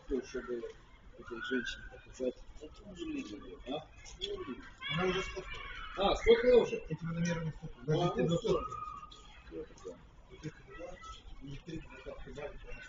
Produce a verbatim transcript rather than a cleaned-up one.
фотку, чтобы этой женщине показать. А? Она уже сфоткала. А, сфоткала уже? Эти водомерные фото. Даже А, ты ну, до все. фотки. Вот это. Вот эти два, и ты до фотки.